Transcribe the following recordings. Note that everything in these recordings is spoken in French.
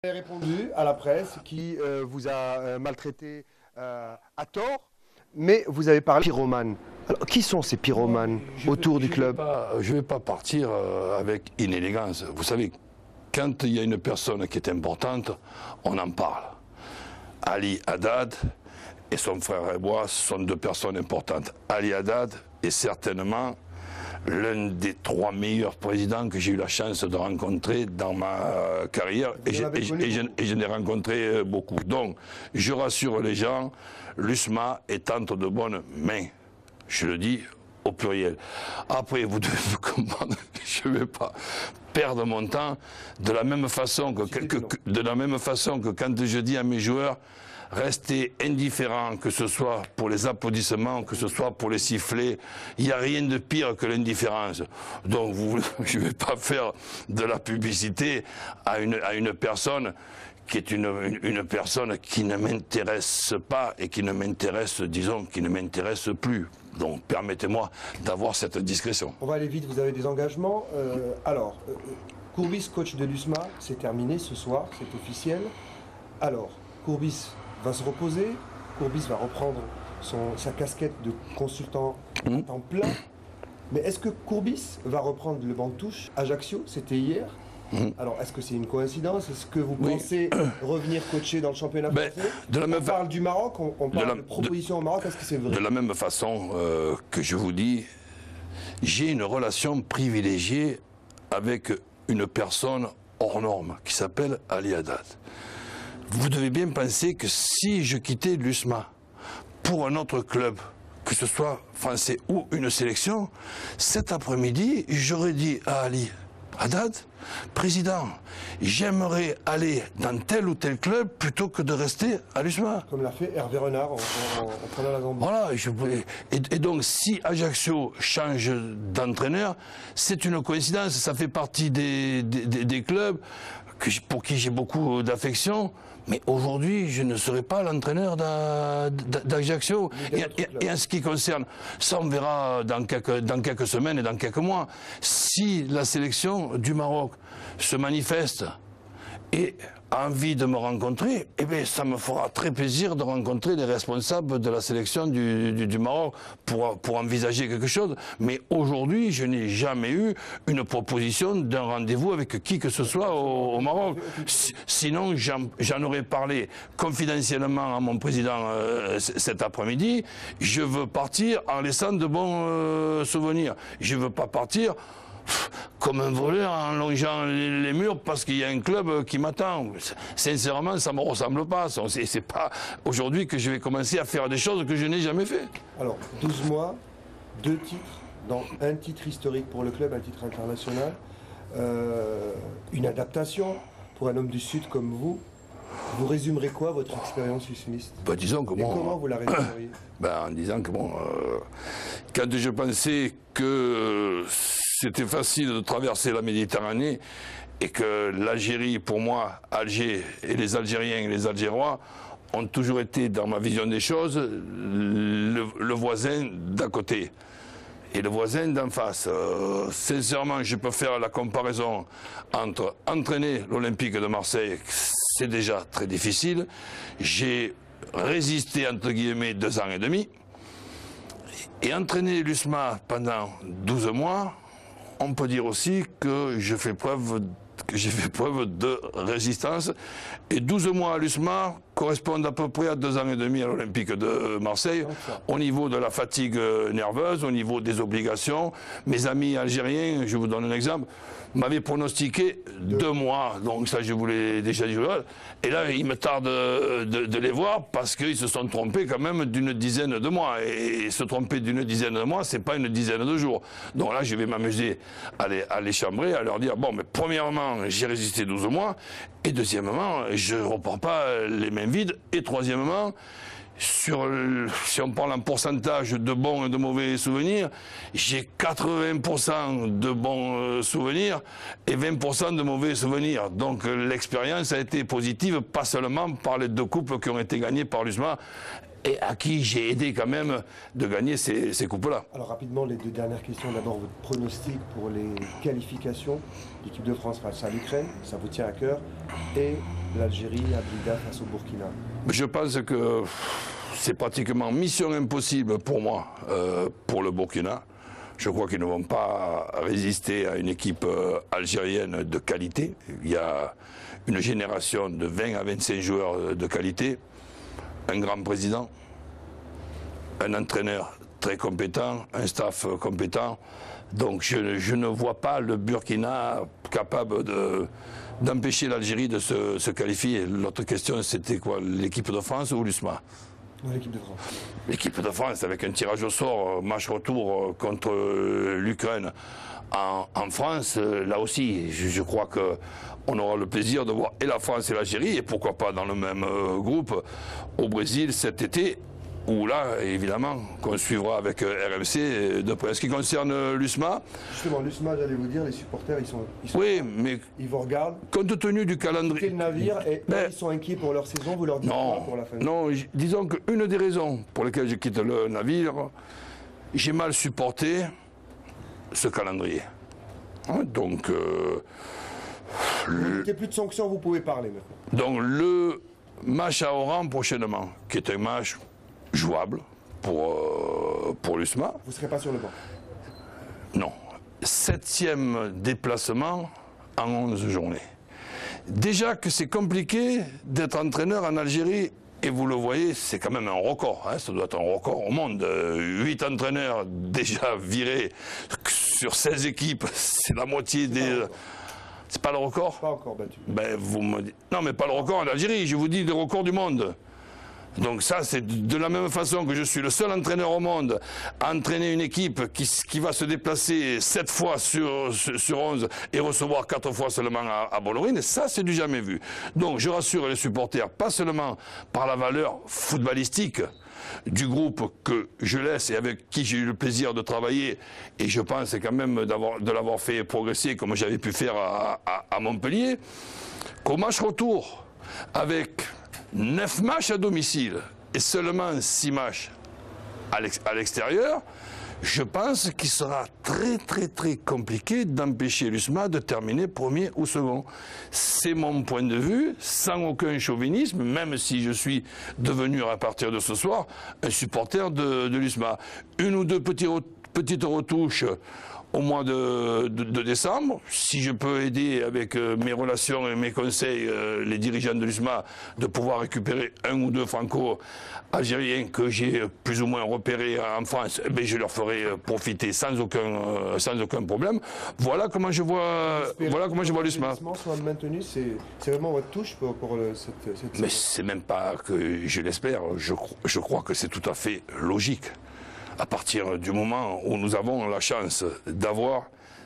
Vous avez répondu à la presse qui vous a maltraité à tort, mais vous avez parlé de pyromanes. Alors, qui sont ces pyromanes autour du club? Je ne vais pas partir avec inélégance. Vous savez, quand il y a une personne qui est importante, on en parle. Ali Haddad et son frère Ebois sont deux personnes importantes. Ali Haddad est certainement l'un des 3 meilleurs présidents que j'ai eu la chance de rencontrer dans ma carrière, et je n'ai rencontré beaucoup. Donc, je rassure les gens, l'USMA est entre de bonnes mains. Je le dis au pluriel. Après, vous devez me comprendre, je ne vais pas perdre mon temps de la même façon que quand je dis à mes joueurs, restez indifférents, que ce soit pour les applaudissements, que ce soit pour les sifflets. Il n'y a rien de pire que l'indifférence. Donc je ne vais pas faire de la publicité à une personne qui est une personne qui ne m'intéresse pas et qui ne m'intéresse, disons, qui ne m'intéresse plus. Donc permettez-moi d'avoir cette discrétion. On va aller vite, vous avez des engagements. Courbis, coach de l'USMA, c'est terminé ce soir, c'est officiel. Alors, Courbis va se reposer, Courbis va reprendre sa casquette de consultant à temps plein. Mais est-ce que Courbis va reprendre le banc de touche? Ajaccio, c'était hier. Alors, est-ce que c'est une coïncidence? Est-ce que vous pensez revenir coacher dans le championnat français? On parle du Maroc, on parle de propositions au Maroc, est-ce que c'est vrai? De la même façon que je vous dis, j'ai une relation privilégiée avec une personne hors norme qui s'appelle Ali Haddad. Vous devez bien penser que si je quittais l'USMA pour un autre club, que ce soit français ou une sélection, cet après-midi, j'aurais dit à Ali Haddad, président, j'aimerais aller dans tel ou tel club plutôt que de rester à l'USMA. Comme l'a fait Hervé Renard en prenant la Zambie. Voilà, et donc si Ajaccio change d'entraîneur, c'est une coïncidence, ça fait partie des clubs pour qui j'ai beaucoup d'affection. Mais aujourd'hui, je ne serai pas l'entraîneur d'Ajaccio. Et en ce qui concerne, ça on verra dans quelques semaines et dans quelques mois. Si la sélection du Maroc se manifeste et a envie de me rencontrer, eh bien, ça me fera très plaisir de rencontrer les responsables de la sélection du Maroc pour envisager quelque chose. Mais aujourd'hui, je n'ai jamais eu une proposition d'un rendez-vous avec qui que ce soit au Maroc. Sinon, j'en aurais parlé confidentiellement à mon président cet après-midi. Je veux partir en laissant de bons souvenirs. Je ne veux pas partir comme un voleur en longeant les murs parce qu'il y a un club qui m'attend. Sincèrement, ça ne me ressemble pas. C'est pas aujourd'hui que je vais commencer à faire des choses que je n'ai jamais fait. Alors, 12 mois, 2 titres, dans un titre historique pour le club, un titre international, une adaptation pour un homme du Sud comme vous. Vous résumerez quoi, votre expérience usmiste? Disons que comment vous la résumeriez? En disant que quand je pensais que c'était facile de traverser la Méditerranée et que l'Algérie, pour moi, Alger et les Algériens et les Algérois ont toujours été, dans ma vision des choses, le voisin d'à côté. Et le voisin d'en face. Sincèrement, je peux faire la comparaison entre entraîner l'Olympique de Marseille, c'est déjà très difficile. J'ai résisté, entre guillemets, 2 ans et demi. Et entraîner l'USMA pendant 12 mois, on peut dire aussi que j'ai fait preuve de résistance. Et 12 mois à l'USMA correspondent à peu près à 2 ans et demi à l'Olympique de Marseille, au niveau de la fatigue nerveuse, au niveau des obligations. Mes amis algériens, je vous donne un exemple, m'avaient pronostiqué 2 mois, donc ça je vous l'ai déjà dit. Et là, il me tarde de les voir parce qu'ils se sont trompés quand même d'une dizaine de mois. Et se tromper d'une dizaine de mois, c'est pas une dizaine de jours. Donc là, je vais m'amuser à les chambrer, à leur dire, bon, mais premièrement, j'ai résisté 12 mois, et deuxièmement, je ne repars pas les mains vides, et troisièmement, si on parle en pourcentage de bons et de mauvais souvenirs, j'ai 80% de bons souvenirs et 20% de mauvais souvenirs. Donc l'expérience a été positive, pas seulement par les 2 coupes qui ont été gagnées par l'USMA et à qui j'ai aidé quand même de gagner ces coupes-là. Alors rapidement, les deux dernières questions. D'abord, votre pronostic pour les qualifications. L'équipe de France face à l'Ukraine, ça vous tient à cœur. Et l'Algérie à Blida face au Burkina. Je pense que c'est pratiquement mission impossible pour moi, pour le Burkina. Je crois qu'ils ne vont pas résister à une équipe algérienne de qualité. Il y a une génération de 20 à 25 joueurs de qualité, un grand président, un entraîneur très compétent, un staff compétent. Donc je ne vois pas le Burkina capable d'empêcher l'Algérie de se qualifier. L'autre question, c'était quoi? L'équipe de France ou l'USMA? L'équipe de France. L'équipe de France, avec un tirage au sort, match retour contre l'Ukraine en France, là aussi, je crois qu'on aura le plaisir de voir et la France et l'Algérie, et pourquoi pas dans le même groupe, au Brésil cet été, où là, évidemment, qu'on suivra avec RMC de près. En ce qui concerne l'USMA... Justement, l'USMA, j'allais vous dire, les supporters, ils sont oui, mais ils vous regardent. Compte tenu du calendrier... Le navire, et ils sont inquiets pour leur saison, vous leur dites quoi pour la fin? Non, disons qu'une des raisons pour lesquelles je quitte le navire, j'ai mal supporté ce calendrier. Hein, donc... Vous n'avez plus de sanctions, vous pouvez parler maintenant. Donc le match à Oran prochainement, qui est un match jouable pour l'USMA. Vous ne serez pas sur le banc? Non. 7e déplacement en 11 journées. Déjà que c'est compliqué d'être entraîneur en Algérie, et vous le voyez, c'est quand même un record. Hein, ça doit être un record au monde. 8 entraîneurs déjà virés sur 16 équipes, c'est la moitié des... C'est pas le record? Pas encore battu. Ben, vous me dites... Non, mais pas le record en Algérie, je vous dis le record du monde. Donc ça, c'est de la même façon que je suis le seul entraîneur au monde à entraîner une équipe qui va se déplacer 7 fois sur 11 et recevoir 4 fois seulement à Bollorine. Et ça, c'est du jamais vu. Donc je rassure les supporters, pas seulement par la valeur footballistique du groupe que je laisse et avec qui j'ai eu le plaisir de travailler, et je pense quand même de l'avoir fait progresser comme j'avais pu faire à Montpellier, qu'au match retour, avec 9 matchs à domicile et seulement 6 matchs à l'extérieur, je pense qu'il sera très compliqué d'empêcher l'USMA de terminer premier ou second. C'est mon point de vue, sans aucun chauvinisme, même si je suis devenu à partir de ce soir un supporter de l'USMA. Une ou deux petites retouches au mois de décembre, si je peux aider avec mes relations et mes conseils les dirigeants de l'USMA de pouvoir récupérer 1 ou 2 franco-algériens que j'ai plus ou moins repérés en France, eh bien, je leur ferai profiter sans aucun problème. Voilà comment je vois l'USMA. Soit maintenu, c'est vraiment votre touche pour cette Mais c'est même pas que je l'espère, je crois que c'est tout à fait logique. À partir du moment où nous avons la chance d'avoir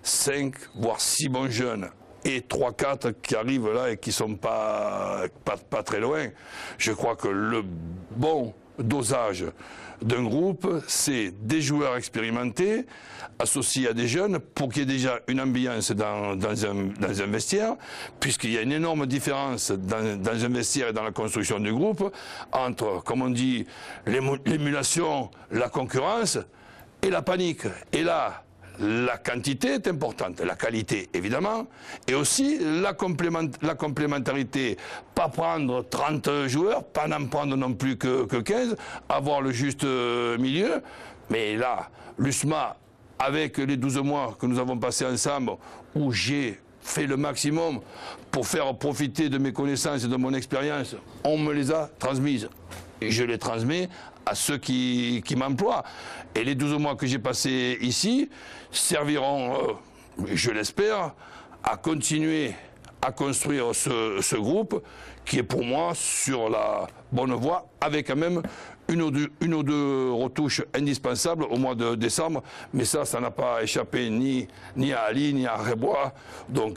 5 voire 6 bons jeunes et 3-4 qui arrivent là et qui ne sont pas très loin, je crois que le bon dosage d'un groupe, c'est des joueurs expérimentés associés à des jeunes pour qu'il y ait déjà une ambiance dans un vestiaire, puisqu'il y a une énorme différence dans un vestiaire et dans la construction du groupe entre, comme on dit, l'émulation, la concurrence et la panique. Et là, la quantité est importante, la qualité évidemment, et aussi la complémentarité. Pas prendre 30 joueurs, pas n'en prendre non plus que 15, avoir le juste milieu. Mais là, l'USMA, avec les 12 mois que nous avons passés ensemble, où j'ai fait le maximum pour faire profiter de mes connaissances et de mon expérience, on me les a transmises. Et je les transmets à ceux qui m'emploient. Et les 12 mois que j'ai passés ici serviront, je l'espère, à continuer à construire ce groupe qui est pour moi sur la bonne voie, avec quand même une ou deux retouches indispensables au mois de décembre. Mais ça n'a pas échappé ni à Ali, ni à Rebois. Donc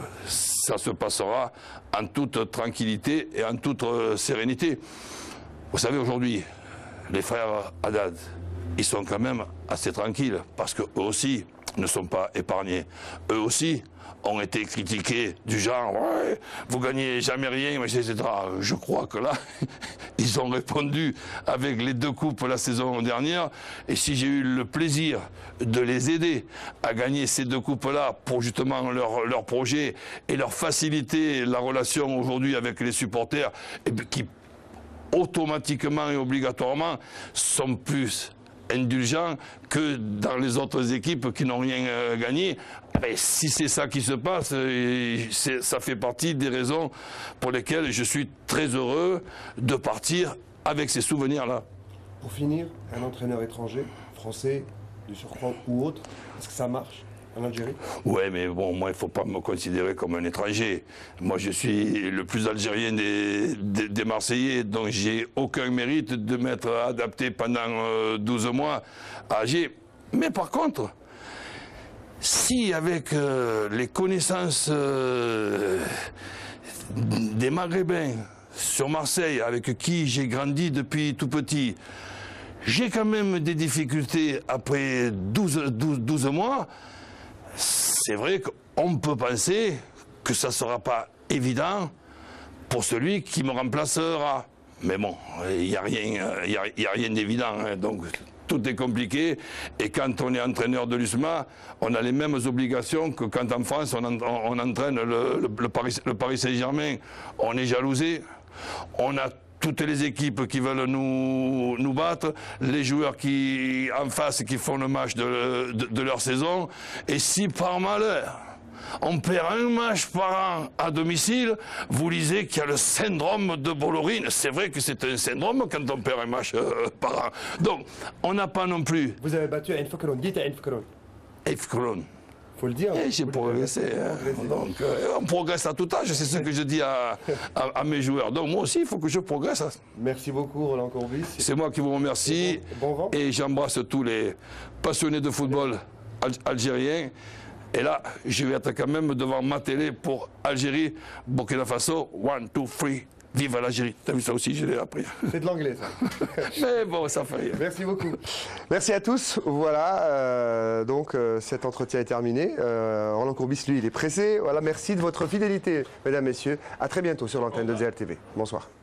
ça se passera en toute tranquillité et en toute sérénité. Vous savez, aujourd'hui, les frères Haddad, ils sont quand même assez tranquilles, parce qu'eux aussi, ne sont pas épargnés. Eux aussi ont été critiqués du genre ouais, vous gagnez jamais rien, etc. Je crois que là, ils ont répondu avec les 2 coupes la saison dernière. Et si j'ai eu le plaisir de les aider à gagner ces 2 coupes-là pour justement leur projet et leur faciliter la relation aujourd'hui avec les supporters, et qui automatiquement et obligatoirement sont plus indulgents que dans les autres équipes qui n'ont rien gagné. Mais si c'est ça qui se passe, ça fait partie des raisons pour lesquelles je suis très heureux de partir avec ces souvenirs-là. Pour finir, un entraîneur étranger, français, de surcroît ou autre, est-ce que ça marche en Algérie? Ouais, mais bon, moi, il ne faut pas me considérer comme un étranger. Moi, je suis le plus algérien des Marseillais, donc j'ai aucun mérite de m'être adapté pendant 12 mois à Alger. Mais par contre, si avec les connaissances des Maghrébins sur Marseille, avec qui j'ai grandi depuis tout petit, j'ai quand même des difficultés après 12 mois, c'est vrai qu'on peut penser que ça ne sera pas évident pour celui qui me remplacera. Mais bon, il n'y a rien d'évident, hein, donc tout est compliqué. Et quand on est entraîneur de l'USMA, on a les mêmes obligations que quand en France on entraîne le Paris Saint-Germain. On est jalousé, on a toutes les équipes qui veulent nous battre, les joueurs qui en face qui font le match de leur saison. Et si par malheur on perd un match par an à domicile, vous lisez qu'il y a le syndrome de Bollorine. C'est vrai que c'est un syndrome quand on perd un match par an. Donc on n'a pas non plus. Vous avez battu Ain Fekroun, dites Ain Fekroun. Ain Fekroun. Faut le dire. J'ai progressé. Donc, on progresse à tout âge, c'est ce que je dis à mes joueurs. Donc moi aussi, il faut que je progresse. Merci beaucoup, Roland Courbis. C'est moi qui vous remercie. Bon vent. Et j'embrasse tous les passionnés de football algériens. Et là, je vais être quand même devant ma télé pour Algérie, Burkina Faso, 1, 2, 3. Vive l'Algérie. T'as vu ça aussi, je l'ai appris. C'est de l'anglais, ça. Mais bon, ça fait rien. Merci beaucoup. Merci à tous. Voilà, donc cet entretien est terminé. Roland Courbis, lui, il est pressé. Voilà, merci de votre fidélité, mesdames, messieurs. À très bientôt sur l'antenne de ZRTV. Bonsoir.